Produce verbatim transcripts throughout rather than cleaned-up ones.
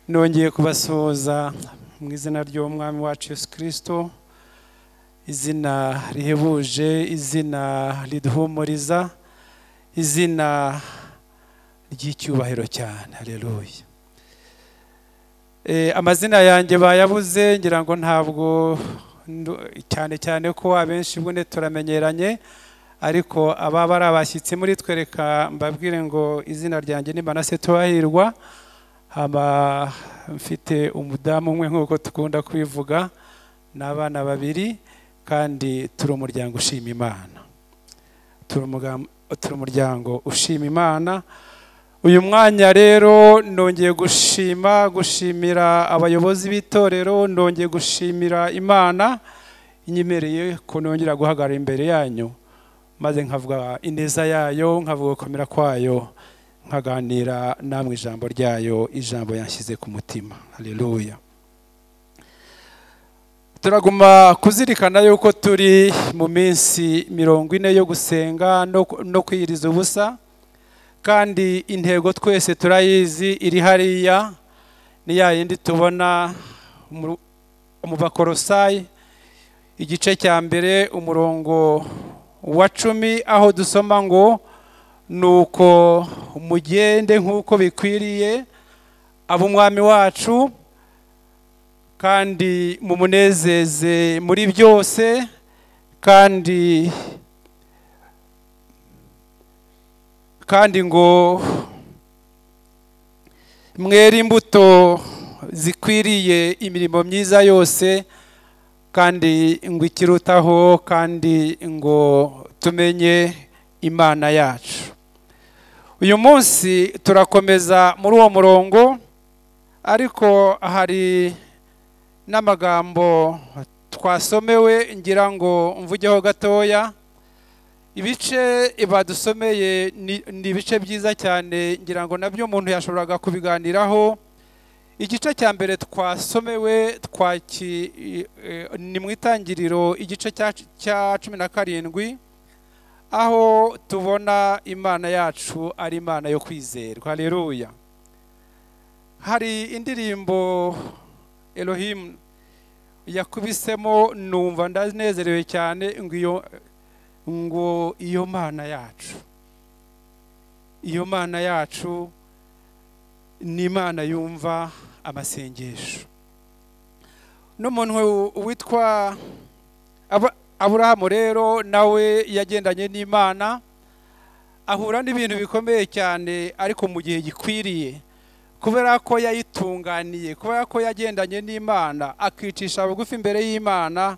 nongeye kubasuhuza mu izina ry'umwami wacu Yesu Kristo, izina rihebuje, izina riduhumuriza, izina ry'icyubahiro cyane. Haleluya. Eh, amazina yanjye bayabuze, ngira ngo ntabwo cyane cyane ko abenshi bune turamenyeranye, ariko ababa ari abashyitsi muri twereka mbabwire ngo izina ryanjye ni Manasse TWAHIRWA. Haba mfite umudamu umwe nkuko tukunda kwivuga, n'abana babiri, kandi turi umuryango ushima Imana. Turi umuryango ushima Imana. Uyu mwanya rero nongeye gushima gushimira abayobozi b'itorero, nongeye gushimira Imana inyemereye ko nongera guhagarara imbere yanyu, maze nkavuga ineza yayo, nkavuga gukomera kwayo, nkaganira namwe ijambo ryayo, ijambo yanshyize ku mutima. Haleluya. Turaguma kuzirikana yuko turi mu minsi mirongo ine yo gusenga no, no kwiyiriza ubusa, kandi intego twese turayizi, iri hariya ni ya yindi tubona mu Bakolosayi igice cya mbere umurongo wa cumi, aho dusoma ngo nuko mugende nkuko bikwiriye ab'umwami wacu, kandi mumunezeze muri byose, kandi kandi ngo mwere imbuto zikwiriye imirimo myiza yose, kandi ngo ikirutaho, kandi ngo tumenye Imana yacu. Uyu munsi turakomeza muri uwo murongo, ariko hari n'amagambo twasomewe ngira ngo mvugeho gatoya. Ibice badusomeye ni ibice byiza cyane, ngira ngo nabyo umuntu yashoboraga kubiganiraho. Igice cya mbere twasomewe twaki ni mu itangiriro igice cya cumi na karindwi, aho tubona Imana yacu ari Imana yo kwizerwa. Haleluya. Hari indirimbo Elohim yakubisemo, numva ndanezerewe cyane, ngo iyo ngo iyo Mana yacu, iyo Mana yacu ni Imana yumva amasengesho. N'umuntu witwa Aburahamu rero nawe yagendanye n'Imana, ahura n'ibintu bikomeye cyane, ariko mu gihe gikwiriye, kubera ko yayitunganiye, kubera ko yagendanye n'Imana, akicisha bugufi imbere y'Imana.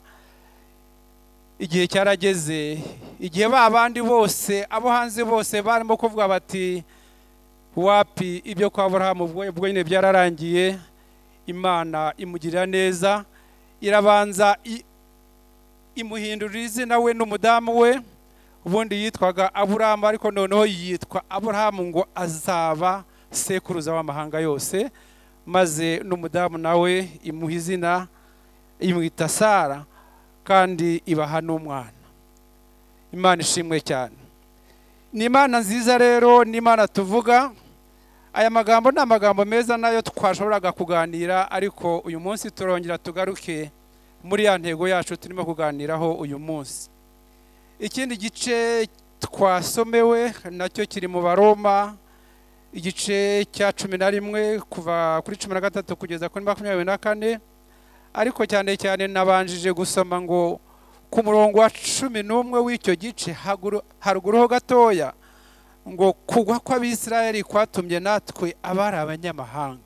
Igihe cyarageze, igihe ba bandi bose, abo hanze bose barimo kuvuga bati wapi, ibyo kwa Aburahamu ubwo nyine byararangiye, Imana imugirira neza, irabanza imuhindurira izina we n'umudamu we. Ubundi yitwaga Aburahamu, ariko noneho yitwa Aburahamu ngo azaba sekuruza w'amahanga yose, maze n'umudamu nawe imuha izina, imwita Sara, kandi ibaha n'umwana. Imana ishimwe cyane. Ni Imana nziza rero, ni Imana tuvuga. Aya magambo ni amagambo meza nayo twashoboraga kuganira, ariko uyu munsi turongera tugaruke muri ya ntego yacu turimo kuganiraho uyu munsi. Ikindi gice twasomewe nacyo kiri mu Baroma igice cya cumi na rimwe kuva kuri cumi na gatatu kugeza kuri makumyabiri na kane, ariko cyane cyane nabanjije gusoma ngo ku murongo wa cumi n'umwe w'icyo gice haruguruho gatoya, ngo kugwa kw'Abisirayeli kwatumye natwe abari abanyamahanga,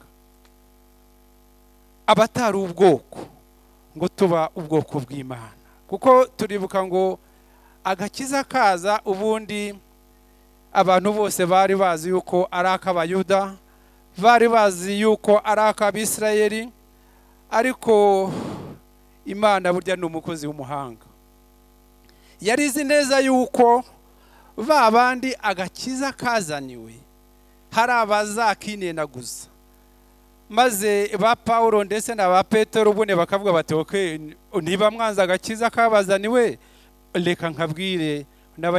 abatari ubwoko, ngo tuba ubwoko bw'Imana. Kuko turibuka ngo agakiza kaza, ubundi abantu bose bari bazi yuko ari ak'Abayuda, bari bazi yuko ari ak'Abisirayeli, ariko Imana burya ni umukozi w'umuhanga. Yari izi neza yuko ba bandi agakiza kazaniwe hari abazakinenaguza, maze ba Paulo ndetse na ba Petero bune bakavuga bati okay, niba mwanza agakiza kabazaniwe, reka nkabwire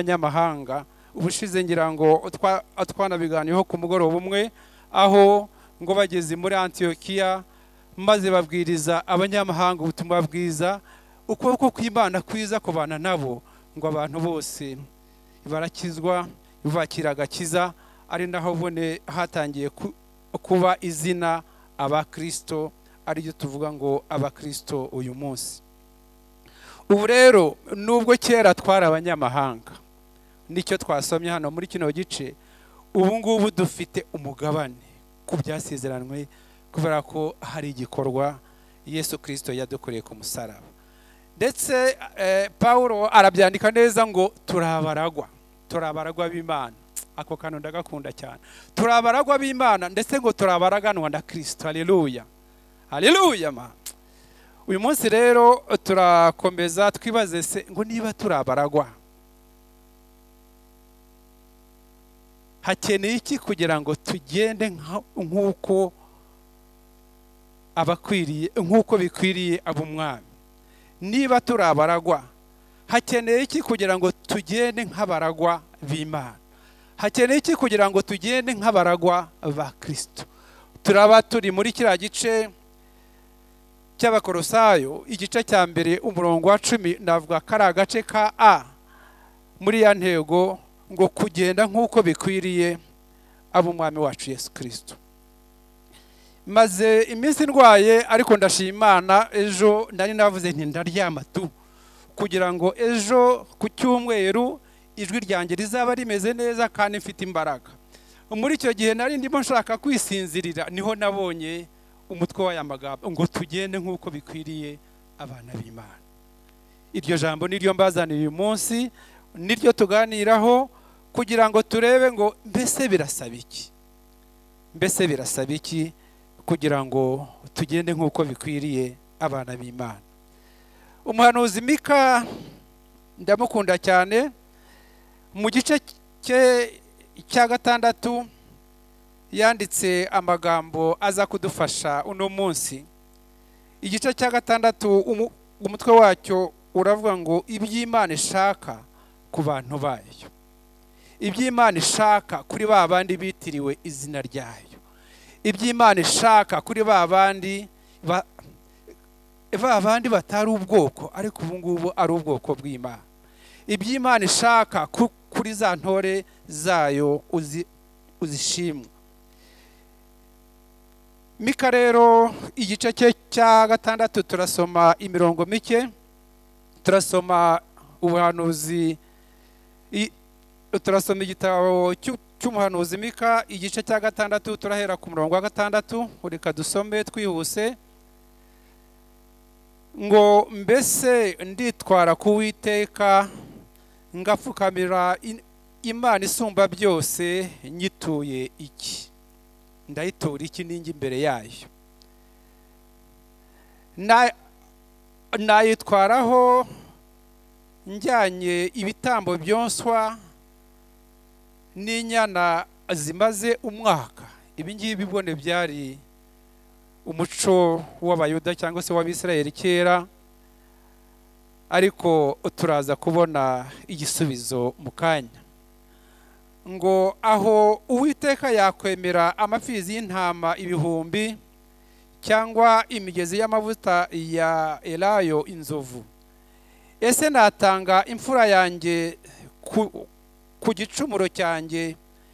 n'abanyamahanga. Ubushize ngira ngo twana biganiyeho ku mugoroba umwe, aho ngo bageze muri Antiyokiya maze babwiriza abanyamahanga ubutumwa bwiza, ukuboko kw'Imana kwiza kubana nabo, ngo abantu bose barakizwa bakira agakiza. Ari naho bone hatangiye kuba izina Abakristo, ari byo tuvuga ngo Abakristo uyu munsi. Ubu rero nubwo kera twari abanyamahanga, nicyo twasomye hano muri kino gice, ubu ngubu dufite umugabane ku byasezeranwe, kubera ko hari igikorwa Yesu Kristo yadukoreye ku musaraba. Ndetse eh, Paulo arabyandika neza ngo turabaragwa, turabaragwa b'Imana. Ako kantu ndagakunda cyane, turabaragwa b'Imana, ndetse ngo turabaraganwa na Kristo. Haleluya, haleluya ma. Uyu munsi rero turakomeza twibaze se ngo niba turabaragwa, hakeneye iki kugira ngo tugende nkuko abakwiriye, nkuko bikwiriye ab'Umwami? Niba turabaragwa, hakeneye iki kugira ngo tugende nk'abaragwa b'Imana? Hakeneye iki kugira ngo tugende nk'abaragwa ba Kristo? Turaba turi muri kiriya gice cy'Abakolosayo, igice cya mbere umurongo wa cumi, ndavuga kari agace ka A muri ya ntego ngo kugenda nk'uko bikwiriye ab'Umwami wacu Yesu Kristo. Maze iminsi ndwaye, ariko ndashima Imana, ejo nari navuze nti ndaryama tu, kugira ngo ejo ku cyumweru ijwi ryanjye rizaba rimeze neza kandi mfite imbaraga. Muri icyo gihe nari ndimo nshaka kwisinzirira, niho nabonye umutwe w'aya magambo ngo tugende nk'uko bikwiriye abana b'Imana. Iryo jambo niryo mbazaniye uyu munsi, niryo tuganiraho, kugira ngo turebe ngo mbese birasaba iki, mbese birasaba iki kugira ngo tugende nk'uko bikwiriye abana b'Imana. Umuhanuzi Mika ndamukunda cyane, mu gice cye cya gatandatu yanditse amagambo aza kudufasha uno munsi. Igice cya gatandatu umutwe wacyo uravuga ngo iby'Imana ishaka ku bantu bayo, iby'Imana ishaka kuri ba bandi bitiriwe izina ryayo, iby'Imana ishaka kuri ba bandi ba bandi batari ubwoko ariko ubu ngubu ari ubwoko bw'Imana, iby'Imana ishaka kuri za ntore zayo uzishimwa. Mika rero igice cye cya gatandatu turasoma imirongo mike, turasoma ubuhanuzi, turasoma igitabo cy'umuhanuzi Mika igice cya gatandatu, turahera ku murongo wa gatandatu. Reka dusome twihuse ngo mbese nditwara ku Uwiteka ngapfukamira Imana isumba byose, nyituye iki? Ndayitura iki ninjye imbere yayo? Nayitwaraho njyanye ibitambo byonswa n'inyana zimaze umwaka? Ibi ngibi bibone byari umuco w'Abayuda cyangwa se w'Abisirayeli kera, ariko turaza kubona igisubizo mu kanya. Ngo aho Uwiteka yakwemera amapfizi y'intama ibihumbi, cyangwa imigezi y'amavuta ya Elayo inzovu, ese natanga imfura yanjye ku gicumuro cyanjye,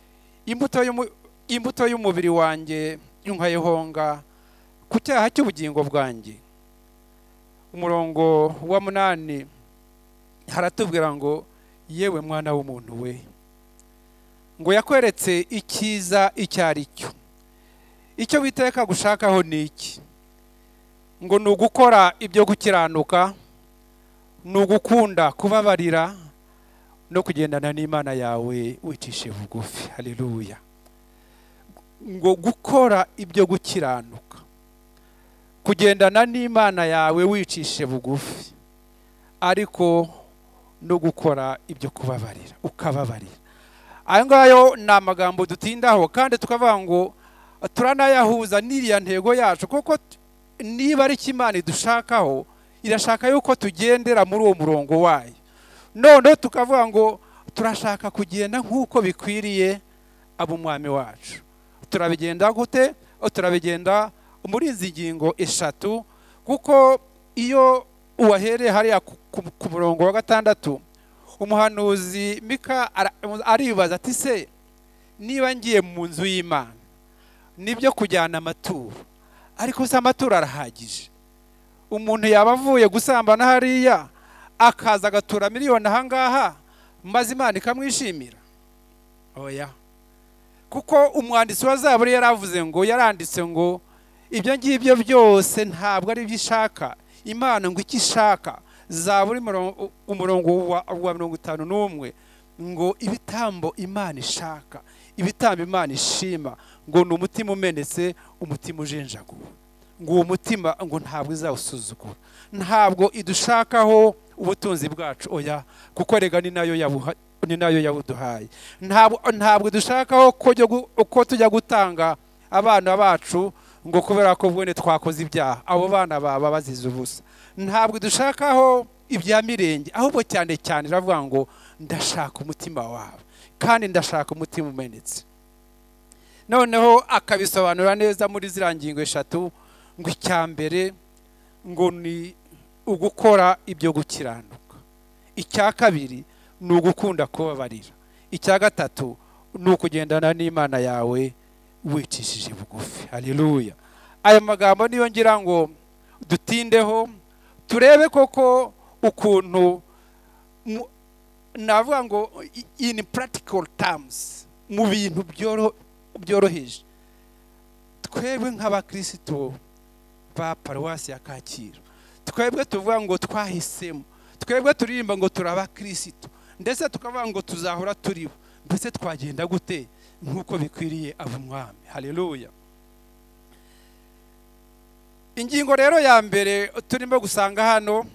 imbuto y'umubiri wanjye nkayihonga ku cyaha cy'ubugingo bwanjye? Umurongo wa munani haratubwira ngo yewe mwana w'umuntu we, ngo yakweretse icyiza icyo ari cyo. Icyo Uwiteka gushakaho ni iki? Ngo ni ugukora ibyo gukiranuka, ni ugukunda kubabarira, no kugendana n'Imana yawe wicishe bugufi. Haleluya. Ngo gukora ibyo gukiranuka, kugendana n'Imana yawe wicishe bugufi, ariko no gukora ibyo kubabarira, ukababarira. Ayo ngayo ni amagambo dutindaho, kandi tukavuga ngo turanayahuza n'iriya ntego yacu, kuko niba ari Imana idushakaho, irashaka yuko tugendera muri uwo murongo wayo. None tukavuga ngo turashaka kugenda nk'uko bikwiriye ab'Umwami wacu. Turabigenda gute? turabigenda muri izi ngingo eshatu, kuko iyo uwahereye hariya ku murongo wa gatandatu umuhanuzi Mika aribaza ati se niba ngiye mu nzu y'Imana nibyo kujyana amaturo, ariko se amaturo arahagije? Umuntu yaba avuye gusambana hariya akaza agatura miliyoni ahangaha maze Imana ikamwishimira? Oya, kuko umwanditsi wa Zaburi yaravuze ngo yaranditse ngo ibyo ngibyo byose ntabwo ari byo ishaka Imana, ngo iki ishaka. Zaburi umurongo wa mirongo itanu n'umwe ngo ibitambo Imana ishaka, ibitambo Imana ishima ngo ni umutima umenetse, umutima ujenjaguwe, ngo uwo mutima ngo ntabwo izawusuzugura, ntabwo idushakaho ubutunzi bwacu, oya, kuko rega ni nayo yabuha ni nayo yabuduhaye. Ntabwo ntabwo dushakaho ko tujya gutanga abana bacu ngo kubera ko bwene twakoze ibyaha abo bana baba bazize ubusa. Ntabwo dushakaho ibya mirenge, ahubwo cyane cyane ravuga ngo ndashaka umutima wawe kandi ndashaka umutima umenetse. Noneho akabisobanura neza muri ziriya ngingo eshatu, ngo icyambere ngo ni ugukora ibyo gukiranuka, icya kabiri ni ugukunda kubabarira, icya gatatu ni ukugendana n'Imana yawe wicishije bugufi. Haleluya. Aya magambo niyo ngira ngo dutindeho turebe koko ukuntu navuga ngo in practical terms, mu bintu byoroheje, twebwe nk'abakristo ba paruwasi ya Kacyiru, twebwe tuvuga ngo twahisemo, twebwe turirimba ngo turaba Kristo, ndetse tukavuga ngo tuzahora turibo, mbese twagenda gute nkuko bikwiriye abumwami? Haleluya. Ingingo rero ya mbere turimo gusanga hano,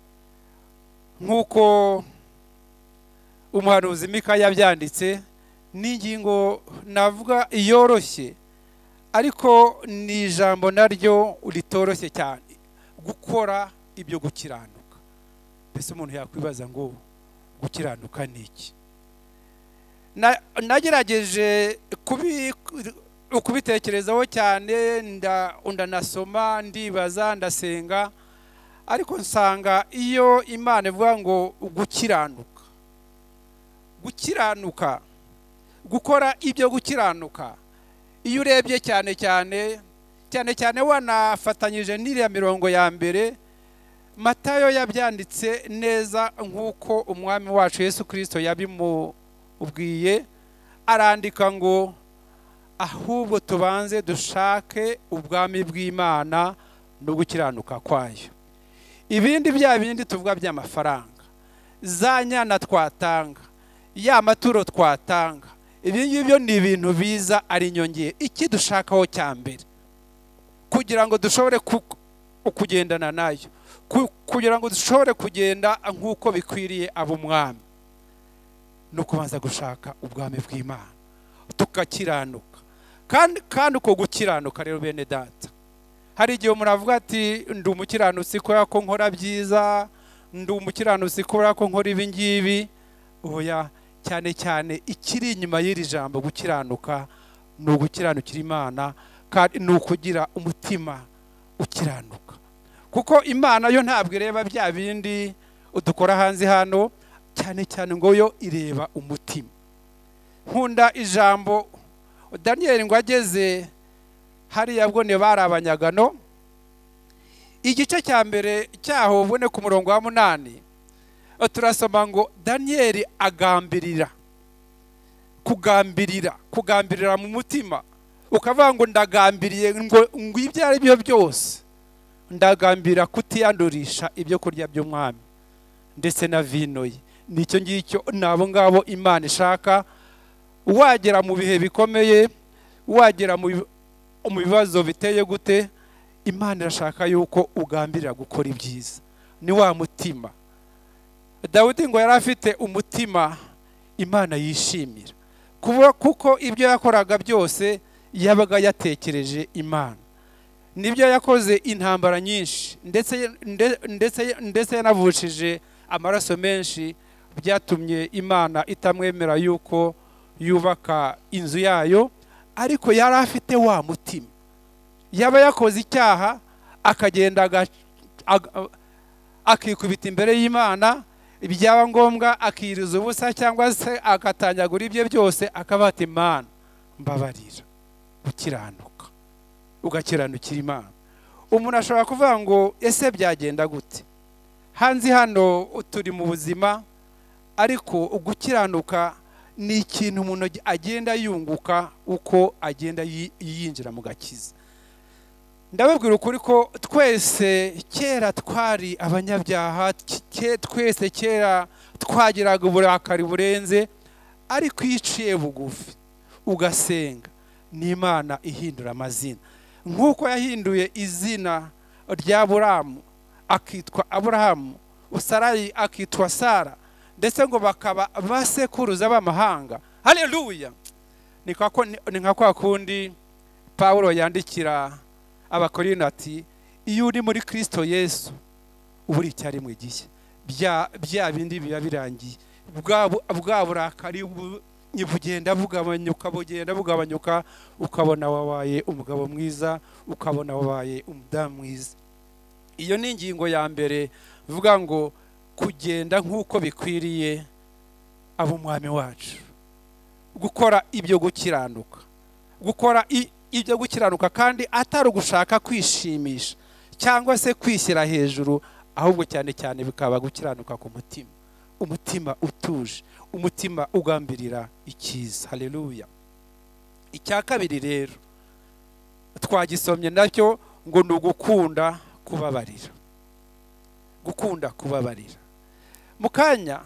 nkuko umuhanuzi Mika yabyanditse, ni ingingo navuga yoroshye, ariko ni ijambo naryo ritoroshye cyane, gukora ibyo gukiranuka. Mbese umuntu yakwibaza ngo gukiranuka ni iki? Nagerageje kubitekerezaho cyane, ndanasoma, ndibaza, ndasenga, ariko nsanga iyo Imana ivuga ngo gukiranuka, gukiranuka, gukora ibyo gukiranuka, iyo urebye cyane cyane cyane cyane wanafatanyije n'iriya mirongo ya mbere, Matayo yabyanditse neza nkuko umwami wacu Yesu Kristo yabimubwiye, arandika ngo ahubwo tubanze dushake ubwami bw'Imana no gukiranuka kwayo, ibindi bya bindi tuvuga by'amafaranga, za nyana twatanga, ya maturo twatanga, ibi ngibyo ni ibintu biza ari inyongera. Iki dushakaho cya mbere kugira ngo dushobore kugendana nayo, kugira ngo dushobore kugenda nkuko bikwiriye abumwami, no kubanza gushaka ubwami bw'Imana tukakiranuka. Kandi kandi uko gukiranuka rero bene data, hari igihe umuntu avuga ati ndi umukiranutsi kubera ko nkora byiza, ndi umukiranutsi kubera ko nkora ibi ngibi. Oya, cyane cyane ikiri inyuma y'iri jambo gukiranuka ni ugukiranukira Imana, kandi ni ukugira umutima ukiranuka, kuko Imana yo ntabwo ireba bya bindi udukora hanze hano, cyane cyane ngo yo ireba umutima. Nkunda ijambo Daniel ngo ageze hariya bwone bari abanyagano, igice cya mbere cyaho bone ku murongo wa munani turasoma ngo Daniel agambirira, kugambirira, kugambirira mu mutima, ukavuga ngo ndagambiriye ngo ngo ibyo ari byo byose ndagambira kutiyandurisha ibyo kurya by'umwami ndetse na vino ye. Nicyo ngicyo nabo ngabo Imana ishaka. Wagera mu bihe bikomeye, wagera mu bibazo biteye gute, Imana irashaka yuko ugambirira gukora ibyiza. Ni wa mutima Dawidi ngo yari afite umutima Imana yishimira, kuko ibyo yakoraga byose yabaga yatekereje Imana. Nibyo yakoze intambara nyinshi, ndetse ndetse ndetse yanavushije amaraso menshi, byatumye Imana itamwemera yuko yubaka inzu yayo, ariko yari afite wa mutima yaba yakoze icyaha akagenda akikubita imbere y'Imana, byaba ngombwa akiriza ubusa cyangwa se akatanyagura ibye byose, akabata Imana mbabarira, ukiranuka, ugakiranukira Imana. Umuntu ashobora kuvuga ngo ese byagenda gute? Hanze hano turi mu buzima, ariko ugukiranuka ni ikintu umuntu agenda yunguka uko agenda yinjira mu gakiza. Ndababwira ukuri ko twese kera twari abanyabyaha, twese kera twagiraga uburakari burenze, ariko iciye bugufi ugasenga n'Imana ihindura amazina. Nkuko yahinduye izina rya Aburahamu akitwa Aburahamu, Sarayi akitwa Sara, ndetse ngo bakaba basekuruza b'amahanga. Haleluya! Ni nka kwa kundi Pawulo yandikira Abakorinto ati, iyo uri muri Kristo Yesu uburi icyari mu gishya, bya bindi biba birangiye, bwa burakari bugenda bugabanyuka, bugenda bugabanyuka, ukabona wabaye umugabo mwiza, ukabona wabaye umudamu mwiza. Iyo ni ingingo ya mbere vuga ngo kugenda nkuko bikwiriye ab'umwami wacu, gukora ibyo gukiranuka, gukora ibyo gukiranuka kandi atari ugushaka kwishimisha cyangwa se kwishyira hejuru, ahubwo cyane cyane bikaba gukiranuka ku mutima, umutima utuje, umutima ugambirira icyiza. Haleluya! Icya kabiri rero twagisomye nacyo ngo ni ugukunda kubabarira, gukunda kubabarira. Mu kanya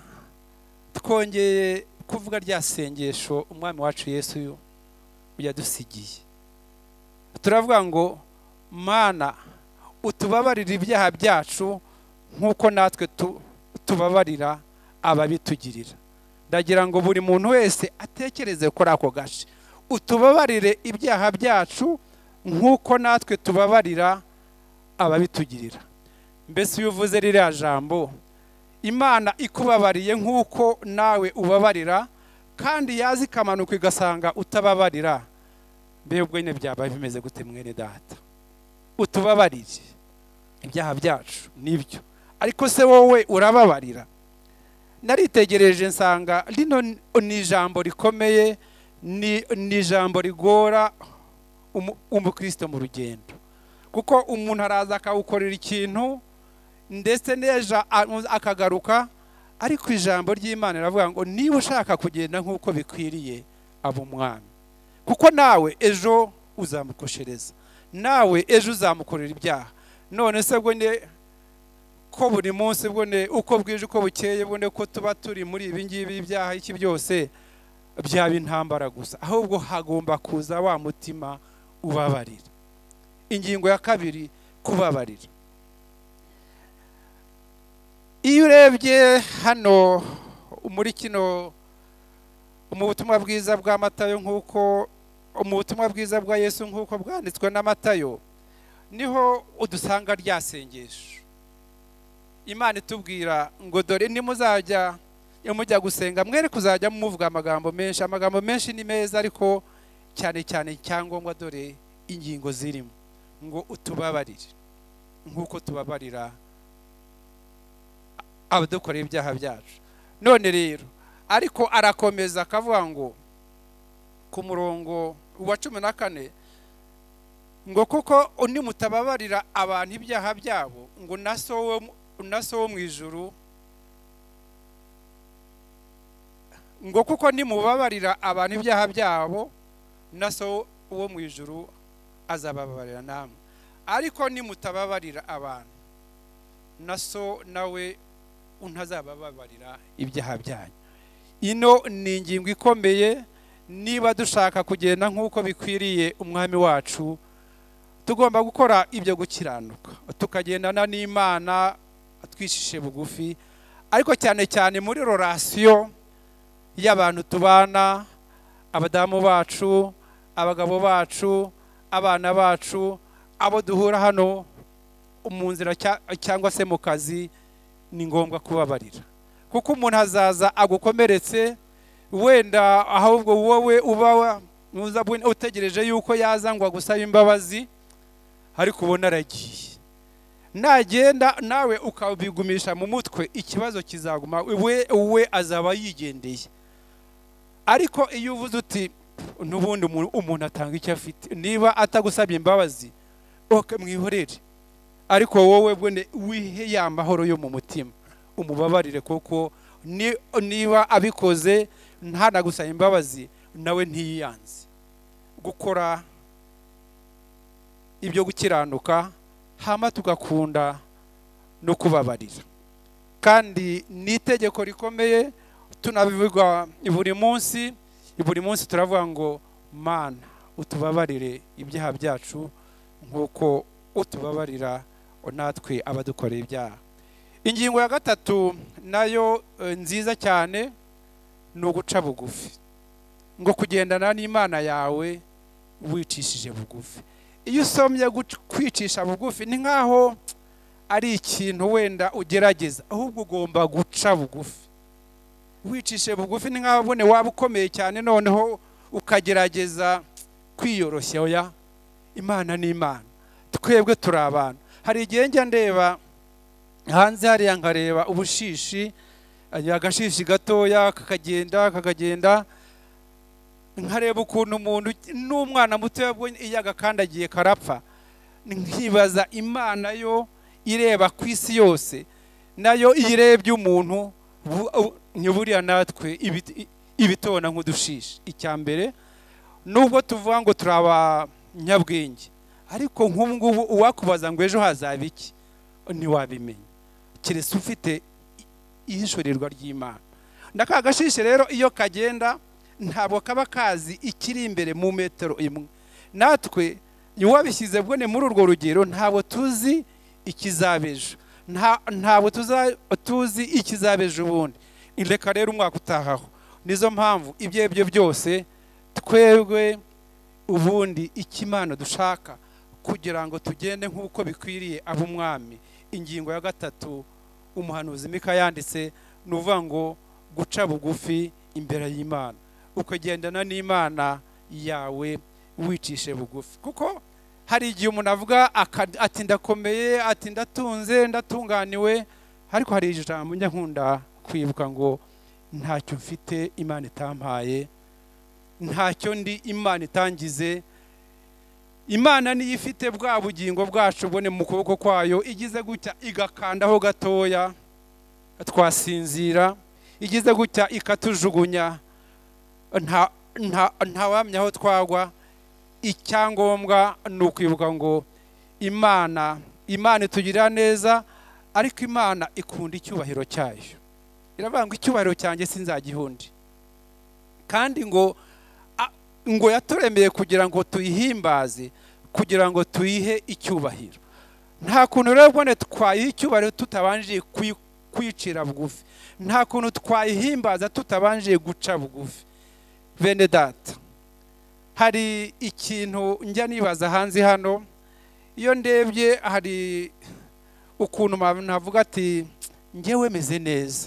twongeye kuvuga rya sengesho umwami wacu Yesu yadusigiye, turavuga ngo Mana utubabarire ibyaha byacu nkuko natwe tubabarira ababitugirira. Ndagira ngo buri muntu wese atekereze kuri ako gace, utubabarire ibyaha byacu nkuko natwe tubabarira ababitugirira. Mbese iyo uvuze ririya jambo, Imana ikubabariye nkuko nawe ubabarira, kandi yazi ikamanuka igasanga utababarira, mbe ubwo nyine byaba bimeze gute mwene data? Utubabarire ibyaha byacu nibyo, ariko se wowe urababarira? Naritegereje nsanga rino ni ijambo rikomeye, ni ijambo rigora umukristo mu rugendo, kuko umuntu araza akawukorera ikintu ndetse neja akagaruka, ariko ijambo ry'Imana riravuga ngo niba ushaka kugenda nkuko bikwiriye ab'umwami, kuko nawe ejo uzamukoshereza, nawe ejo uzamukorera ibyaha. None se bwo ne ko buri munsi bwo ne uko bwije uko bukeye bwo ne ko tuba turi muri ibi ngibi ibyaha iki byose byaba intambara gusa, ahubwo hagomba kuza wa mutima ubabarira. Ingingo ya kabiri, kubabarira. Iyo urebye hano muri kino mu butumwa bwiza bwa Matayo, nkuko mu butumwa bwiza bwa Yesu nkuko bwanditswe na Matayo, niho udusanga rya sengesho. Imana itubwira ngo dore nimuzajya mujya gusenga mwere kuzajya muvuga amagambo menshi. Amagambo menshi ni meza, ariko cyane cyane cyangombwa dore ingingo zirimo ngo utubabarire nkuko tubabarira abadukorera ibyaha byacu. None rero ariko arakomeza akavuga ngo ku murongo wa cumi na kane ngo kuko undi mutababarira abantu ibyaha byabo ngo naso naso wo mu ijuru, ngo kuko nimubabarira abantu ibyaha byabo naso wo mu ijuru azababarira namwe, ariko nimutababarira abantu naso nawe untazababarira ibyaha byanyu. Ino ni ingingo ikomeye. Niba dushaka kugenda nkuko bikwiriye umwami wacu, tugomba gukora ibyo gukiranuka, tukagendana n'Imana twishishe bugufi, ariko cyane cyane muri relation y'abantu tubana, abadamu bacu, abagabo bacu, abana bacu, abo duhura hano mu nzira cyangwa se mu kazi, ni ngombwa kubabarira, kuko umuntu azaza agukomeretse, wenda ahubwo wowe uba utegereje yuko yaza ngo agusaba imbabazi, ariko ubona aragiye. Nagenda nawe ukabigumisha mu mutwe, ikibazo kizaguma, we we azaba yigendeye. Ariko iyo uvuze uti n'ubundi umuntu atanga icyo afite, niba atagusabye imbabazi oke mwihorere, ariko wowe bwone wihe ya mahoro yo mu mutima, umubabarire, kuko niba abikoze ntanagusaba imbabazi nawe ntiyanze. Gukora ibyo gukiranuka, hama tugakunda no kubabarira, kandi ni itegeko rikomeye tunabivuga buri munsi. Buri munsi turavuga ngo Mana utubabarire ibyaha byacu nkuko utubabarira natwe abadukoreye ibyaha. Ingingo ya gatatu nayo nziza cyane ni uguca bugufi, ngo kugendana n'Imana yawe wicishije bugufi. Iyo usomye kwicisha bugufi ni nkaho ari ikintu wenda ugerageza, ahubwo ugomba guca bugufi. Wicishe bugufi ni nkaho bone waba ukomeye cyane noneho ukagerageza kwiyoroshya. Oya, Imana ni Imana, twebwe turi abantu. Hari igihe njya ndeba hanze hariya nkareba ubushishi, agashishi gatoya kakagenda kakagenda, nkareba ukuntu umuntu n'umwana muto iyo agakandagiye karapfa. Nkibaza Imana yo ireba ku isi yose, nayo iyirebye umuntu nyuburiya natwe ibitona nk'udushishi. Icyambere nubwo tuvuga ngo turaba nyabwenge, ariko nk'ubu ngubu uwakubaza ngo ejo hazaba iki ntiwabimenya, keretse ufite ihishurirwa ry'Imana. Ndakagashishi rero iyo kagenda ntabwo kaba kazi ikiri imbere mu metero imwe. Natwe wabishyize bwone muri urwo rugero ntabwo tuzi ikizabejo, ntabwo tuzi ikizabejo ubundi. Reka rero umwaka utahaho. Nizo mpamvu ibyo byo byose twebwe ubundi ikimana dushaka kugira ngo tugende nkuko bikwiriye ab'umwami. Ingingo ya gatatu umuhanuzi Mika yanditse nuvuga ngo guca bugufi imbere y'Imana, ukagendana n'Imana yawe wicishe bugufi. Kuko hari igihe umuntu avuga ati ndakomeye, ati ndatunze, ndatunganiwe, ariko hari ijambo njya nkunda kwibuka ngo ntacyo mfite Imana itampaye, ntacyo ndi Imana itangize. Imana niyo ifite bwa bugingo bwacu bone mu kuboko kwayo, igize gutya igakandaho gatoya twasinzira, igize gutya ikatujugunya, nta nta wamenya aho twagwa. Icyangombwa ni ukwibuka ngo Imana Imana itugirira neza, ariko Imana ikunda icyubahiro cyayo. Iravuga ngo icyubahiro cyanjye sinzagihundi, kandi ngo ngo yaturemeye kugira ngo tuyihimbaze, kugira ngo tuyihe icyubahiro. Nta kuntu rero bone twayiha icyubahiro tutabanje kwicira bugufi, nta kuntu twayihimbaza tutabanje guca bugufi. Bene data, hari ikintu njya nibaza hanze hano, iyo ndebye hari ukuntu navuga ati njyewe meze neza,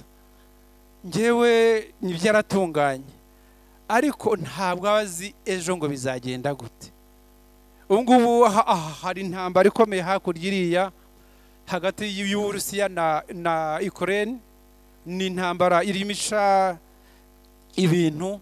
njyewe nibyaratunganye, ariko ntabwo abazi ejo ngo bizagenda gute. Ubu ngubu hari intambara ikomeye hakurya iriya hagati y'Uburusiya na na Ukraine. Ni intambara irimo ica ibintu.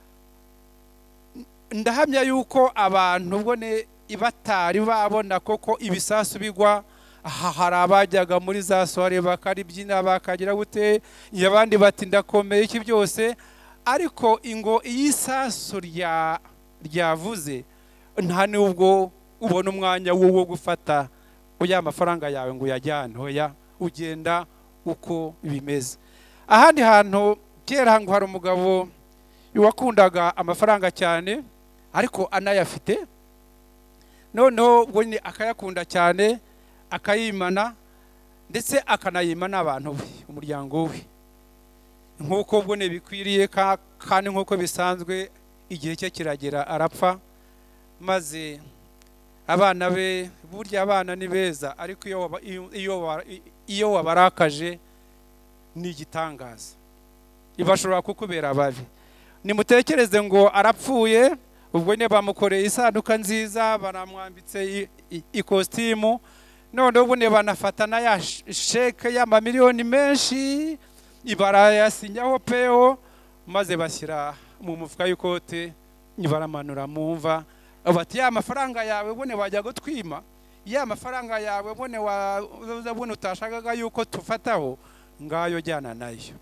Ndahamya yuko abantu bone ibatari babona koko ibisasu bigwa. Aha hari abajyaga muri za soirée bakaribyina bakagira gute, yabandi bati ndakomeye iki byose, ariko ingo iyisasu rya ryavuze nta nubwo ubona umwanya wo gufata uya amafaranga yawe ngo yajyane. Hoya, ugenda uko bimeze. Ahandi hantu kera ngo hari umugabo wakundaga amafaranga cyane, ariko anayafite, noneho ubwo ni akayakunda cyane, akayimana, ndetse akanayimana abantu be, umuryango we, nkuko ubwo ne bikwiriye, kandi nkuko bisanzwe igihe cye kiragera arapfa. Maze abana be, burya abana ni beza, ariko iyo iyo iyo wabarakaje ni igitangaza, ibashobora kukubera babi. Nimutekereze ngo arapfuye, ubwo ne bamukoreye isanduka nziza, baramwambitse ikositimu none ubune banafatana ya sheke y'amamiliyoni menshi ibarayasinyaho peo maze bashyira mu mufuka y'ikote baramanura mu mva bati ya mafaranga yawe bone wajya gutwima ya mafaranga yawe bone wabone utashakaga yuko tufataho ngayo jyana nayo.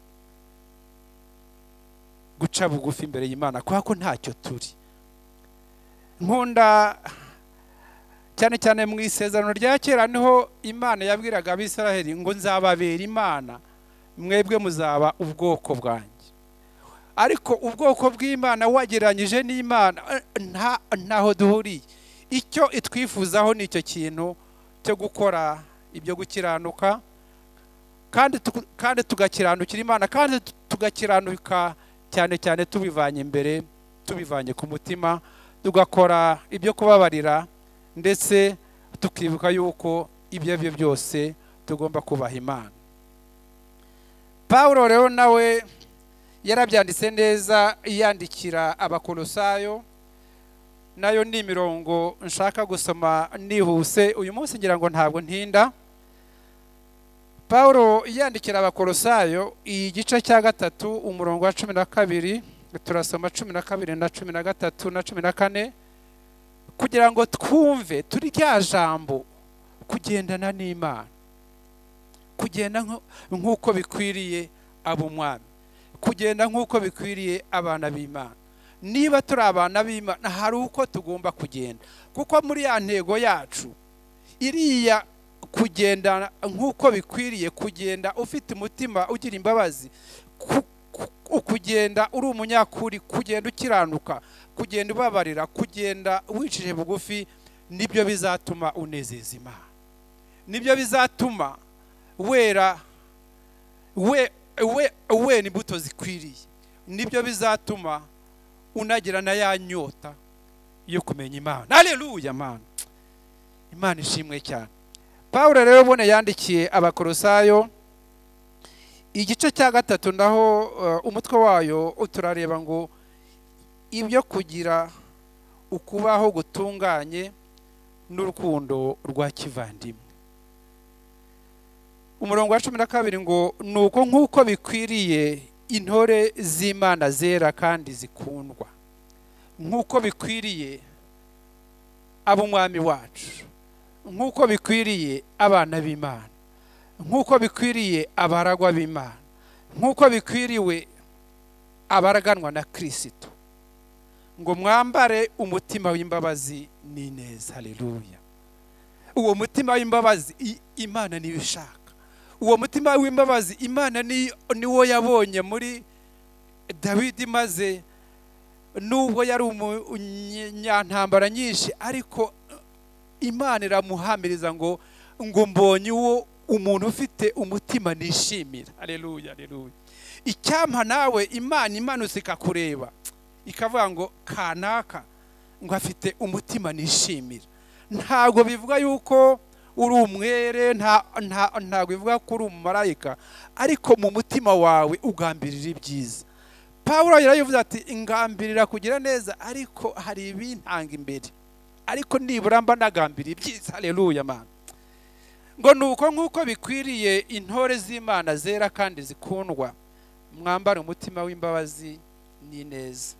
Guca bugufi imbere y'Imana kwa ko ntacyo turi. Nkunda cyane cyane mu isezerano rya kera niho Imana yabwiraga Abisiraheli ngo nzababera Imana mwebwe muzaba ubwoko bwanjye. Ariko ubwoko bw'Imana wageranyije n'Imana nta ntaho duhuriye. Icyo itwifuzaho ni icyo kintu cyo gukora ibyo gukiranuka kandi kandi tugakiranukira Imana kandi tugakiranuka cyane cyane tubivanye imbere tubivanye ku mutima tugakora ibyo kubabarira ndetse tukibuka yuko ibyo byo byose tugomba kubaha Imana. Paulo rero nawe yarabyanditse neza yandikira Abakolosayo nayo ni imirongo nshaka gusoma nihuse uyu munsi ngira ngo ntabwo ntinda. Paulo yandikira Abakolosayo igice cya gatatu umurongo wa cumi na kabiri turasoma cumi na kabiri na cumi na gatatu na cumi na kane kugira ngo twumve turi rya jambo kugendana n'Imana, kugenda nkuko bikwiriye ab'Umwami, kugenda nkuko bikwiriye abana b'Imana. Niba turi abana b'Imana hari uko tugomba kugenda kuko muri ya ntego yacu iriya kugenda nkuko bikwiriye, kugenda ufite umutima ugira imbabazi, kugenda uri umunyakuri, kugenda ukiranuka, kugenda ubabarira, kugenda wicishije bugufi, nibyo bizatuma unezeza Imana, nibyo bizatuma wera we we we imbuto zikwiriye, nibyo bizatuma unagira na ya nyota yo kumenya Imana. Haleluya Mana, Imana ishimwe cyane. Paulo rero bone yandikiye Abakolosayo igice cya gatatu ndaho uh, umutwe wayo uturareba ngo ibyo kugira ukubaho gutunganye n'urukundo rwa kivandimwe. Umurongo wa cumi na kabiri ngo nuko nkuko bikwiriye intore z'Imana zera kandi zikundwa, nkuko bikwiriye ab'Umwami wacu, nkuko bikwiriye abana b'Imana, nkuko bikwiriye abaragwa b'Imana, nkuko bikwiriwe abaraganwa na Kristo, ngo mwambare umutima w'imbabazi n'ineza. Haleluya. Uwo mutima w'imbabazi Imana niyo ishaka. Uwo mutima w'imbabazi Imana ni niwo yabonye muri Dawidi, maze nubwo yari umunyantambara nyinshi ariko Imana iramuhamiriza ngo ngo mbonye uwo umuntu ufite umutima nishimira. Haleluya, haleluya. Icyampa nawe Imana imanutse ikakureba ikavuga ngo kanaka ngo afite umutima nishimira. Ntago bivuga yuko uri umwere, nta ntago bivuga ko uri umumarayika, ariko mu mutima wawe ugambirira ibyiza. Paulo yaravuze ati ingambirira kugira neza ariko hari ibintanga imbere, ariko nibura mba nagambira ibyiza. Haleluya Mana. Ngo nuko nkuko bikwiriye intore z'Imana zera kandi zikundwa, mwambara umutima w'imbabazi n'ineza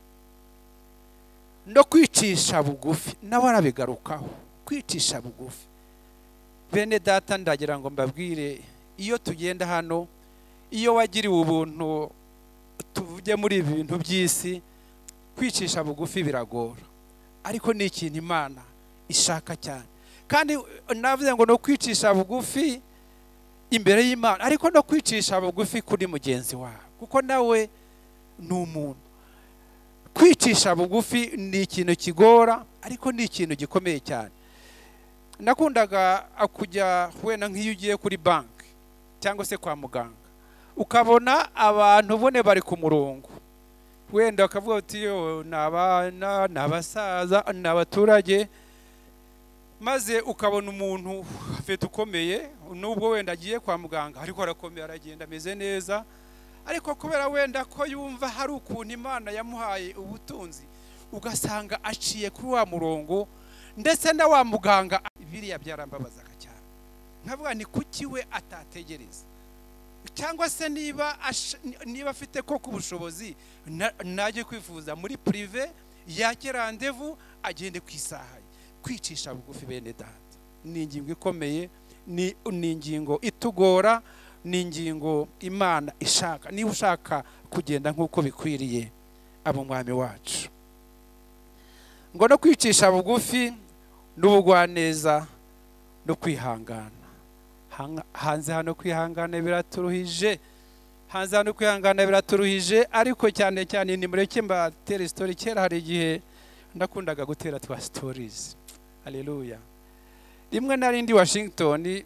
no kwicisha bugufi. Nawe arabigarukaho kwicisha bugufi. Bene data ndagira ngo mbabwire, iyo tugenda hano, iyo wagiriwe ubuntu tuvuge muri ibi bintu by'isi, kwicisha bugufi biragora, ariko ni ikintu Imana ishaka cyane. Kandi navuze ngo no kwicisha bugufi imbere y'Imana, ariko no kwicisha bugufi kuri mugenzi wawe, kuko nawe ni umuntu. Kwicisha bugufi ni ikintu kigora, ariko ni ikintu gikomeye cyane. Nakundaga kujya wena nk'iyo ugiye kuri banki cyangwa se kwa muganga, ukabona abantu bone bari ku murongo, wenda bakavuga ati yo nabana nabasaza n'abaturage, maze ukabona umuntu afite ukomeye, nubwo wenda agiye kwa muganga ariko arakomeye, aragenda ameze neza, ariko kubera wenda ko yumva hari ukuntu Imana yamuhaye ubutunzi, ugasanga aciye kuri wa murongo ndetse na wa muganga biriya byarambabazaga cyane, nkavuga ni kuki we atategereza, cyangwa se niba niba afite ko kubushobozi naje kwifuza muri prive yake rendez-vous agende kwisaha. Kwicisha bugufi bene data ni ingingo ikomeye, ni ingingo itugora, ni ingingo Imana ishaka. Niba ushaka kugenda nkuko bikwiriye abo mwami wacu, ngo no kwicisha bugufi n'ubugwaneza no kwihangana. Hanze hano kwihangana biraturuhije, hanze hano kwihangana biraturuhije, ariko cyane cyane ni mureke mbatere story. Kera hari igihe ndakundaga gutera twa stories. Haleluya. Rimwe narindi Washington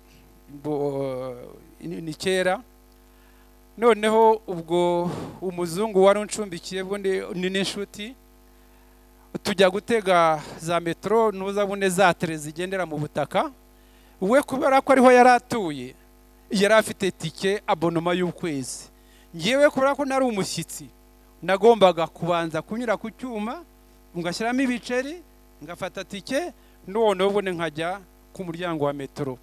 ni kera, noneho ubwo umuzungu wari uncumbikiye bwo ni n'inshuti, tujya gutega za metro ntuzabone za tere zigendera mu butaka. We kubera ko ariho yaratuye yari afite tike abonoma y'ukwezi, ngiyewe kubera ko nari umushyitsi nagombaga kubanza kunyura ku cyuma ngashyiramo ibiceri ngafata tike, none ubone nkajya ku muryango wa metro.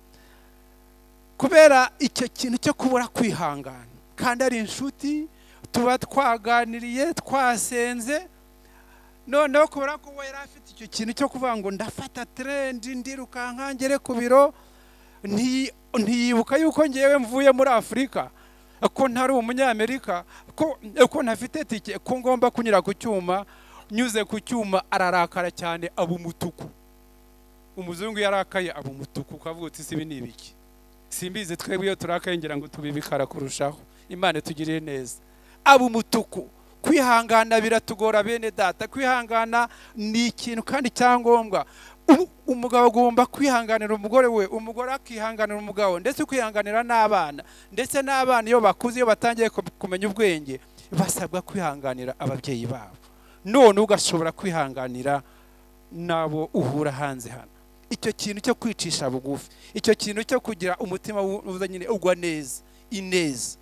Kubera icyo kintu cyo kubura kwihangana, kandi ari inshuti tuba twaganiriye twasenze, noneho kubera ko we yari afite icyo kintu cyo kuvuga ngo ndafata trend ndiruka nkangere ku biro, ntiyibuka yuko ngewe mvuye muri Afrika, ko ntari umunyamerika, ko ko ntafite tike, ko ngomba kunyura ku cyuma. Nyuze ku cyuma ararakara cyane aba umutuku. Umuzungu yarakaye aba umutuku, kavuga uti sibi nibiki, simbize twebwe iyo turakaye ngira ngo tubibikara kurushaho. Imana tugirire neza. Aba umutuku. Kwihangana biratugora bene data. Kwihangana ni ikintu kandi cyangombwa. Umugabo agomba kwihanganira umugore we, umugore akihanganira umugabo, ndetse kwihanganira n'abana, ndetse n'abana iyo bakuze, iyo batangiye kumenya ubwenge, basabwa kwihanganira ababyeyi babo. None ugashobora kwihanganira nabo uhura hanze hano. Icyo kintu cyo kwicisha bugufi, icyo kintu cyo kugira umutima uza nyine ugwa neza, ineza,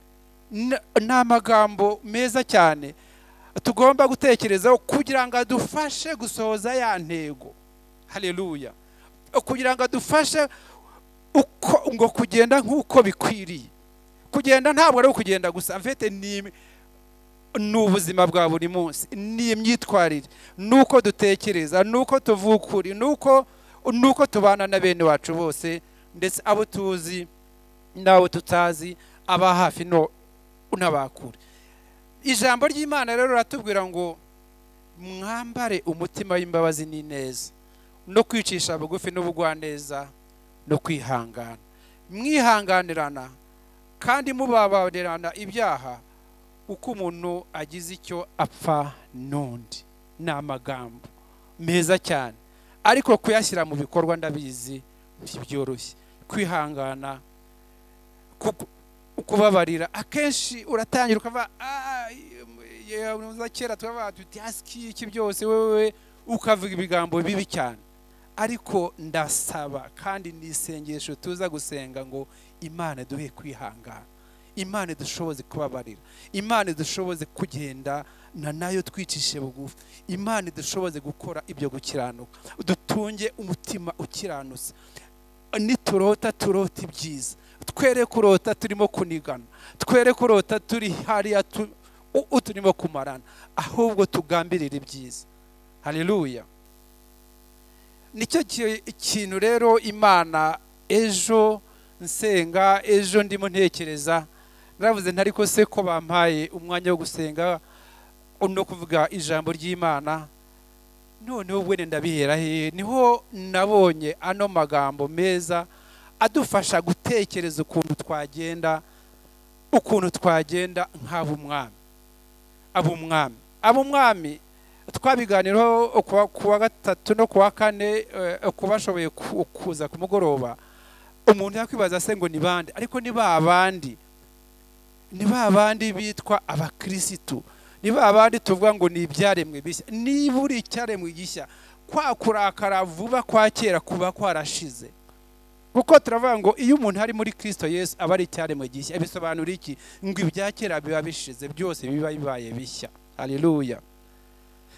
n'amagambo meza cyane tugomba gutekerezaho kugira ngo adufashe gusohoza ya ntego. Haleluya. Kugira ngo adufashe uko ngo kugenda nkuko bikwiriye. Kugenda ntabwo ari ukugenda gusa, mfite ni n'ubuzima bwa buri munsi, ni imyitwarire, nuko dutekereza, nuko tuvukuri, nuko nuko tubana na bene wacu bose, ndetse abo tuzi nawe tutazi, aba hafi no unabakure. Ijambo ry'Imana rero ratubwira ngo mwambare umutima w'imbabazi n'ineza, no kwicisha bugufi n'ubugwaneza no kwihangana. Mwihanganirana kandi mubabarirana ibyaha uko umuntu agize icyo apfa n'undi. Ni amagambo meza cyane, ariko kuyashyira mu bikorwa ndabizi byoroshye. Kwihangana, kubabarira, akenshi uratangira ukava kera tuba tuti aski iki byose wewe ukavuga ibigambo bibi cyane. Ariko ndasaba kandi nisengesho tuza gusenga ngo Imana duhe kwihangana, Imana dushoboze kubabarira, Imana dushoboze kugenda na nayo twicishe bugufi, Imana dushoboze gukora ibyo gukiranuka, dutunge umutima ukiranutse. Niturota turota ibyiza, twere kurota turimo kunigana, twere kurota turi hariya turimo kumarana, ahubwo tugambirira ibyiza. Haleluya. Nicyo kintu rero Imana ejo nsenga, ejo ndimo ntekereza, naravuze ntari ko se ko bampaye umwanya wo gusenga no kuvuga ijambo ry'Imana, none ubwo ndabihera he, niho nabonye ano magambo meza adufasha gutekereza ukuntu twagenda, ukuntu twagenda nk'abo mwami, abo mwami, abo mwami twabiganiraho kuwa gatatu no kuwa kane, kubashoboye kuza ku mugoroba. Umuntu yakwibaza se ngo ni bande, ariko ni babandi, ni babandi bitwa abakristo, ni babandi tuvuga ngo ni ibyaremwe bishya. Niba uri icyaremwe gishya, kwa kurakara vuba kwa kera kuba kwarashize, kuko turavuga ngo iyo umuntu ari muri Kristo Yesu aba ari icyaremwe gishya. Bisobanura iki? Ngo ibya kera biba bishize, byose biba bibaye bishya. Haleluya.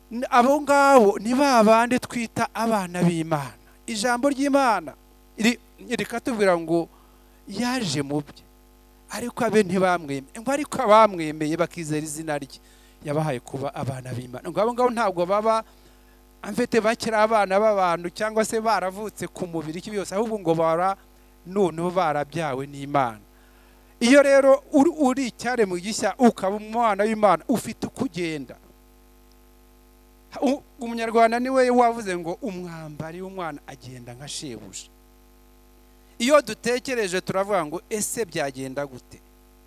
abo ngabo ni babandi twita abana b'Imana. Ijambo ry'Imana rikatubwira ngo yaje mu bye ariko abe ntibamwemeye, ngo ariko abamwemeye bakizera izina rye yabahaye kuba abana b'Imana. Ngo abo ngabo ntabwo baba amfite bakira abana b'abantu cyangwa se baravutse ku mubiri cyose, ahubwo ngo bara noneho barabyawe n'Imana. Iyo rero uri icyaremwe gishya ukaba umwana w'Imana ufite kugenda. Umunyarwanda niwe wavuze ngo umwambari w'umwana agenda nka shebuja. Iyo dutekereje turavuga ngo ese byagenda gute?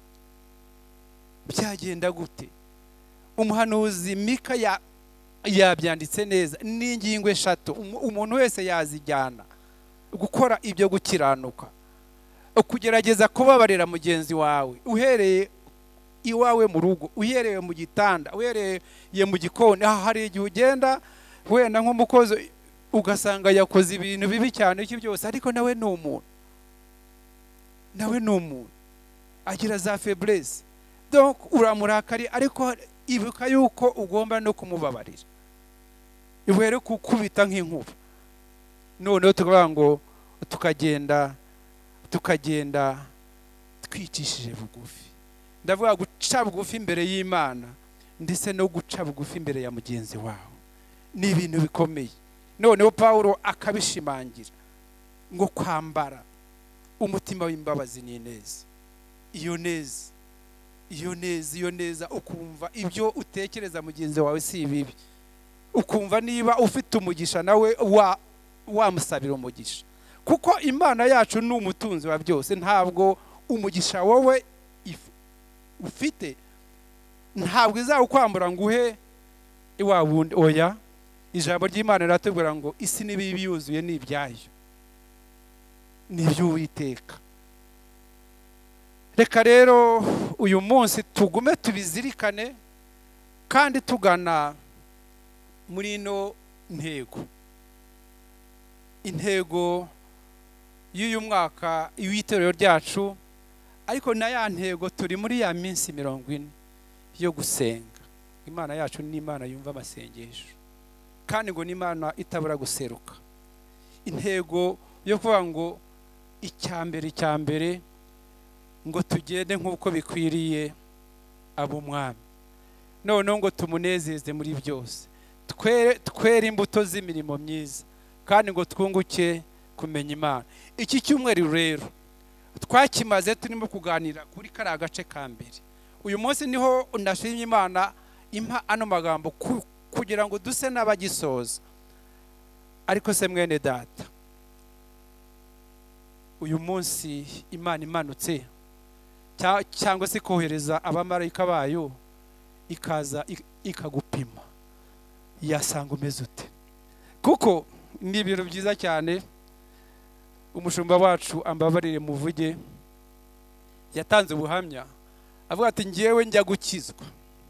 Byagenda gute? Umuhanuzi Mika ya yabyanditse neza, n'ingingo eshatu umuntu wese yazijyana: gukora ibyo gukiranuka, kugerageza kubabarira mugenzi wawe uhereye iwawe mu rugo, uhereye mu gitanda, uhereye mu gikoni. Hari igihe ugenda wenda nk'umukozi ugasanga yakoze ibintu bibi cyane iki byose, ariko nawe ni umuntu, nawe ni umuntu agira za faiblesse. Donc uramurakari, ariko ibuka yuko ugomba no kumubabarira, iwere kukubita nk'inkuba. Noneho tukavuga ngo tukagenda tukagenda twicishije bugufi. Ndavuga guca bugufi imbere y'Imana ndetse no guca bugufi imbere ya mugenzi wawe, ni ibintu bikomeye. Noneho Paulo akabishimangira ngo kwambara umutima w'imbabazi ni neza. Iyo neza iyo neza iyo neza ukumva ibyo utekereza mugenzi wawe si bibi, ukumva niba ufite umugisha nawe wa wamusabira umugisha, kuko Imana yacu ni umutunzi wa byose. Ntabwo umugisha wowe ufite ntabwo izawukwambura ngo uhe iwa wundi. Oya, ijambo ry'Imana riratubwira ngo isi n'ibibi yuzuye ni ibyayo, ni iby'Uwiteka. Reka rero uyu munsi tugume tubizirikane kandi tugana muri ino ntego. Intego y'uyu mwaka w'itorero ryacu, ariko na ya ntego turi muri ya minsi mirongo ine yo gusenga. Imana yacu ni Imana yumva amasengesho, kandi ngo ni Imana itabura guseruka. Intego yo kuvuga ngo icyambere icyambere ngo tugende nkuko bikwiriye ab'Umwami, noneho ngo tumunezeze muri byose, twere twere imbuto z'imirimo myiza, kandi ngo twunguke kumenya Imana. Iki cyumweru rero twakimaze turimo kuganira kuri kari agace ka mbere. Uyu munsi niho ndashimye Imana impa ano magambo kugira ngo duse n'abagisoza. Ariko se mwene data, uyu munsi Imana imanutse cyangwa se kohereza abamarayika bayo ikaza ikagupima, yasanga umeze ute? Kuko ni ibintu byiza cyane. Umushumba wacu ambabarire muvuge yatanze ubuhamya avuga ati ngiyewe njya gukizwa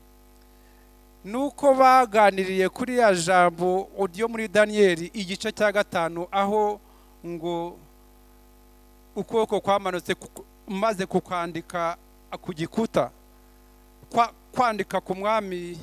nuko baganiriye kuri ya jambo ryo muri Daniel igice cya gatanu, aho ngo ukuboko kwamanutse maze kukwandika ku gikuta, kwandika ku mwami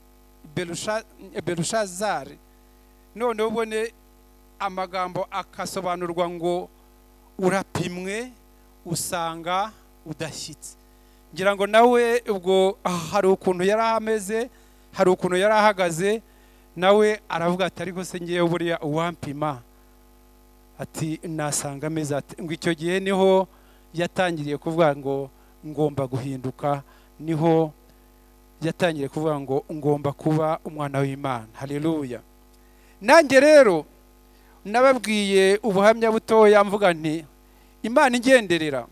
Belushazari. None ubone amagambo akasobanurwa ngo urapimwe usanga udashyitse. Ngira ngo nawe ubwo hari ukuntu yari ameze, hari ukuntu yari ahagaze, nawe aravuga ati ariko se ngiye buriya uwampima ati nasanga ameze ati. Ngo icyo gihe niho yatangiriye kuvuga ngo ngomba guhinduka, niho yatangiriye kuvuga ngo ngomba kuba umwana w'Imana. Haleluya. Nanjye rero nababwiye ubuhamya butoya mvuga nti Imana ingenderera,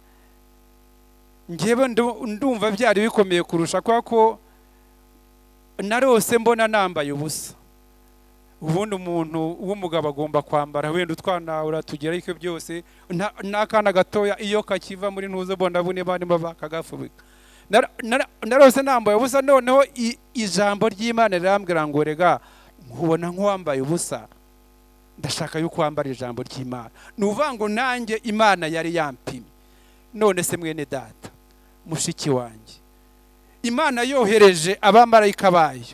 ngewe ndumva byari bikomeye kurusha, kwa ko narose mbona nambaye ubusa. Ubundi umuntu w'umugabo agomba kwambara, wenda utwana uratugera icyo byose, n'akana gatoya iyo kakiva muri ntuzo bonda bune bandi bakagafubika. Narose nambaye ubusa, noneho ijambo ry'Imana rirambwira ngo rega nkubona nk'uwambaye ubusa, ndashaka yuko wambara ijambo ry'Imana. Nuvuga ngo nanjye Imana yari yampimye. None se mwene data, mushiki wanjye, Imana yohereje abamarayika bayo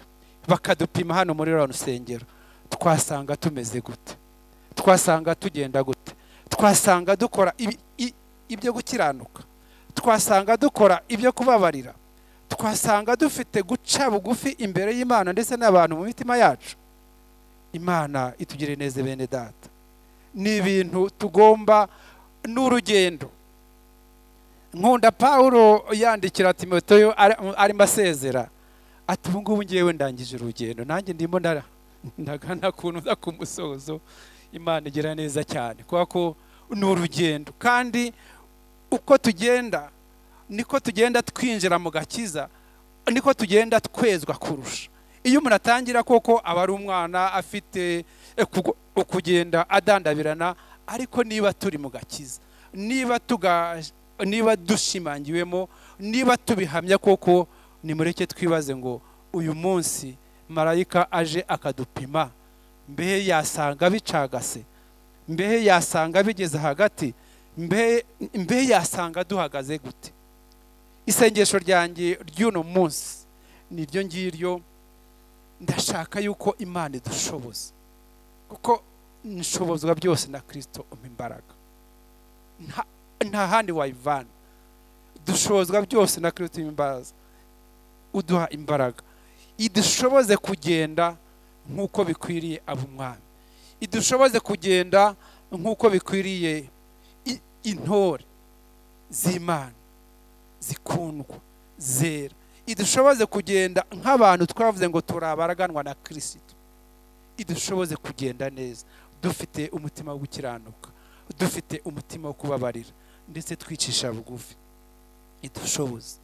bakadupima hano muri rwa rusengero, twasanga tumeze gute? Twasanga tugenda gute? Twasanga dukora ibyo gukiranuka? Twasanga dukora ibyo kubabarira? Twasanga dufite guca bugufi imbere y'Imana ndetse n'abantu mu mitima yacu? Imana itugire neza bene data. Ni ibintu tugomba, n'urugendo. Nkunda Paulo yandikira Timoteyo arimo asezera ati ubu ngubu ngewe ndangije urugendo, nanjye ndimo ndagana kuntu ku musozo. Imana igira neza cyane kuko ko ni urugendo, kandi uko tugenda niko tugenda twinjira mu gakiza, niko tugenda twezwa kurusha. Iyo umuntu atangira koko aba ari umwana afite kugenda adandabirana, ariko niba turi mu gakiza, niba tuga niba dushimangiwemo, niba tubihamya koko, nimureke twibaze ngo uyu munsi marayika aje akadupima, mbe yasanga bicagase, mbe yasanga bigeze hagati, mbe mbe yasanga duhagaze gute? Isengesho ryanjye ry'uno munsi niryo ngiryo, ndashaka yuko Imana idushoboza, kuko nshobozwa byose na Kristo umpa imbaraga, nta nta handi wayivana. Dushobozwa byose na Kristo imbaraga, uduha imbaraga, idushoboze kugenda nkuko bikwiriye ab'Umwami, idushoboze kugenda nkuko bikwiriye intore z'Imana zikundwa zera, idushoboze kugenda nk'abantu twavuze ngo turabaraganwa na Kristo, idushoboze kugenda neza dufite umutima wo gukiranuka, dufite umutima wo kubabarira ndetse twicisha bugufi, idushoboze.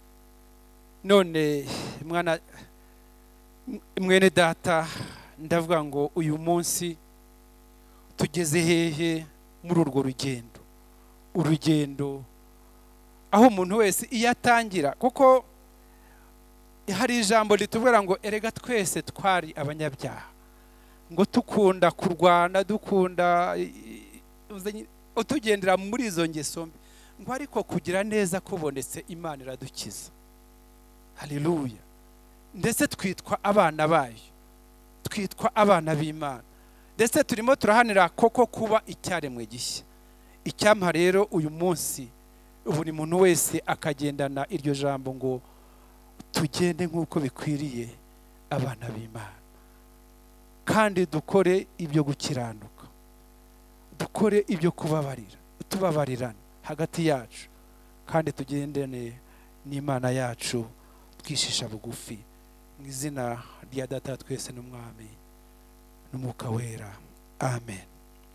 None mwana mwene data, ndavuga ngo uyu munsi tugeze hehe muri urwo rugendo? Urugendo aho umuntu wese iyo atangira, kuko hari ijambo ritubwira ngo erega twese twari abanyabyaha, ngo tukunda kurwana, dukunda utugendera muri izo ngeso mbi, ngo ariko kugira neza kubonetse Imana iradukiza. Haleluya. Ndetse twitwa abana bayo, twitwa abana b'Imana, ndetse turimo turahanira koko kuba icyaremwe gishya. Icyampa rero uyu munsi buri muntu wese akagendana iryo jambo ngo tugende nkuko bikwiriye abana b'Imana, kandi dukore ibyo gukiranuka, dukore ibyo kubabarira, tubabarirana hagati yacu, kandi tugendane n'Imana yacu twishisha bugufi, mu izina rya Data twese n'Umwami n'Umwuka wera. Amen.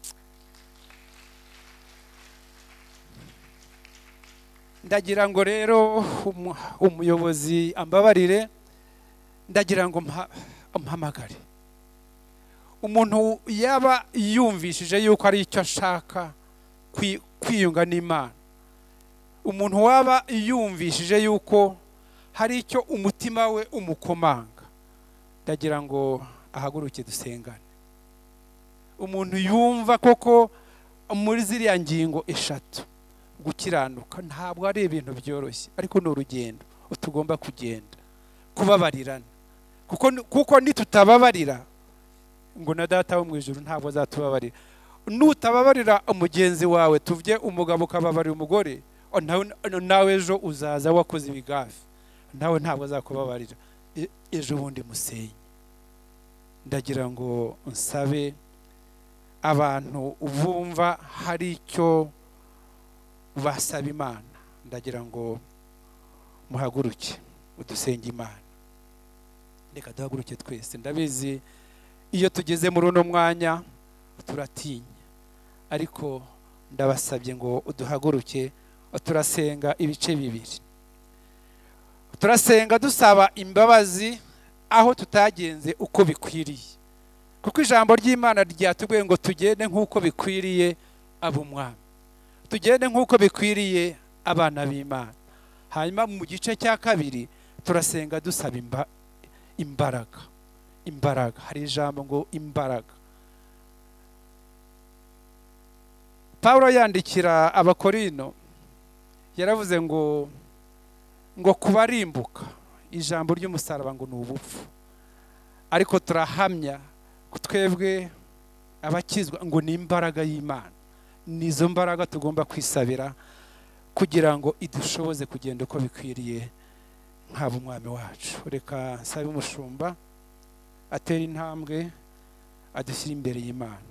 Ndagira ngo rero umuyobozi ambabarire, ndagira ngo mpamagare umuntu yaba yumvishije yuko ari icyo ashaka kwiyunga n'Imana, umuntu waba yumvishije yuko hari icyo umutima we umukomanga, ndagira ngo ahaguruke dusengane. Umuntu yumva koko muri ziriya ngingo eshatu, gukiranuka ntabwo ari ibintu byoroshye, ariko ni urugendo tugomba kugenda, kubabarirana, kuko kuko nitutababarira ngo na Data wo mu ijuru ntabwo azatubabarira. Nutababarira umugenzi wawe, tuvye umugabo ukababarira umugore, nawe ejo uzaza wakoze ibigafi, nawe ntabwo azakubabarira, ejo bundi musenye. Ndagira ngo nsabe abantu bumva hari icyo basaba Imana, ndagira ngo muhaguruke udusenge Imana. Reka duhaguruke twese. Ndabizi iyo tugeze muri uno mwanya turatinya, ariko ndabasabye ngo uduhaguruke, turasenga ibice bibiri. Turasenga dusaba imbabazi aho tutagenze uko bikwiriye, kuko ijambo ry'Imana ryatubwiye ngo tugende nkuko bikwiriye ab'Umwami, tugende nkuko bikwiriye abana b'Imana. Hanyuma mu gice cya kabiri turasenga dusaba imba, imbaraga imbaraga. Hari ijambo ngo imbaraga. Paulo yandikira Abakorino yaravuze ngo ngo kubarimbuka ijambo ry'umusaraba ngo ni ubupfu, ariko turahamya ko twebwe abakizwa ngo ni imbaraga y'Imana, nizo mbaraga tugomba kwisabira kugira ngo idushoboze kugenda uko bikwiriye nk'abo umwami wacu. Reka nsabe umushumba atera intambwe adushyira imbere y'Imana.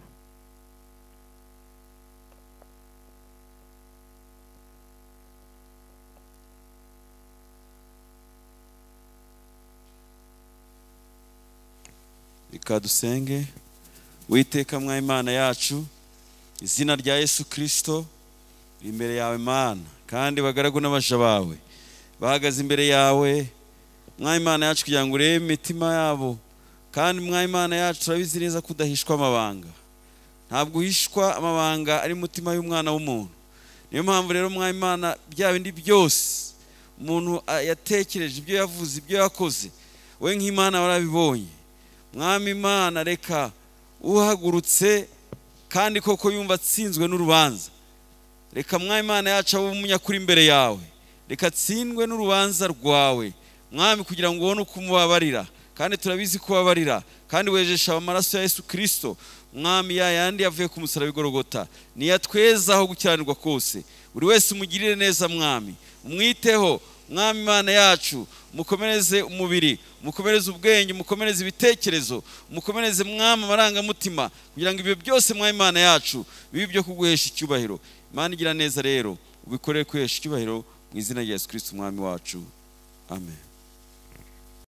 Reka dusenge. Uwiteka mwa Imana yacu, izina rya Yesu Kristo imbere yawe Mana, kandi bagaragu n'abaja bawe bahagaze imbere yawe mwa Imana yacu kugira ngo urebe imitima yabo, kandi mwa Imana yacu turabizi neza kudahishwa amabanga, ntabwo uhishwa amabanga ari mutima y'umwana w'umuntu. Niyo mpamvu rero mwa Imana bya bindi byose umuntu yatekereje, ibyo yavuze, ibyo yakoze, we nk'Imana warabibonye. Mwami Imana, reka uhagurutse kandi koko yumva atsinzwe n'urubanza, reka Mwami Imana yacu abe umunyakuri imbere yawe, reka atsindwe n'urubanza rwawe Mwami, kugira ngo ubone uko umubabarira, kandi turabizi ko ubabarira, kandi wejesha amaraso ya Yesu Kristo Mwami, ya yandi yavuye ku musaraba igorogota, niyatwezaho gukiranirwa kose. Buri wese umugirire neza Mwami, umwiteho Mwami Imana yacu, mukomereze umubiri, mukomereze ubwenge, mukomereze ibitekerezo, mukomereze Mwami amarangamutima, kugira ngo ibyo byose Mwami Imana yacu bibe byo kuguhesha icyubahiro. Imana igira neza rero, ubikorere kwihesha icyubahiro mu izina rya Yesu Kristo Umwami wacu. Amen.